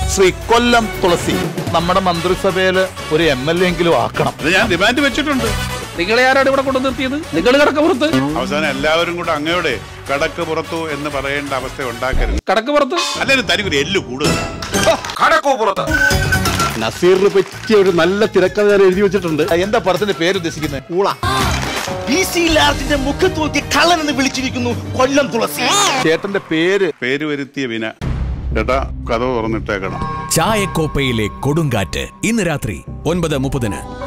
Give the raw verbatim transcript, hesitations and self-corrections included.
ശ്രീ കൊല്ലം തുളസി നമ്മുടെ മന്ത്രിസഭയിൽ ഒരു എം എൽ എ എങ്കിലും ആക്കണം. ഞാൻ ഡിമാൻഡ് വെച്ചിട്ടുണ്ട്. നിങ്ങളെ ആരാണ് ഇവിടെ കൊണ്ടു നിർത്തിയത്? നിങ്ങൾ കടക്ക് പുറത്ത്. അവസാനം എല്ലാവരും കൂടെ അങ്ങയോടെ കടക്ക് പുറത്തു എന്ന് പറയേണ്ട അവസ്ഥ ഉണ്ടാക്കരുത്. കടക്ക് പുറത്ത് അല്ലെങ്കിൽ തനിക്കൊരു എല്ല് കൂടുതൽ. കടക്കോ പുറത്ത്. നസീറിനെ പറ്റിയ ഒരു നല്ല തിരക്കഥ ഞാൻ എഴുതി വെച്ചിട്ടുണ്ട്. എന്താ പടത്തിന്റെ പേര് ഉദ്ദേശിക്കുന്നത്? ഊള. മുഖത്ത് നോക്കി കള്ളൻ എന്ന് വിളിച്ചിരിക്കുന്നു കൊല്ലം തുളസി. ചേട്ടന്റെ പേര് പേര് വരുത്തിയ വിന. ചേട്ടാ കഥ തുറന്നിട്ടേക്കണം. ചായക്കോപ്പയിലെ കൊടുങ്കാറ്റ് ഇന്ന് രാത്രി ഒൻപത് മുപ്പതിന്.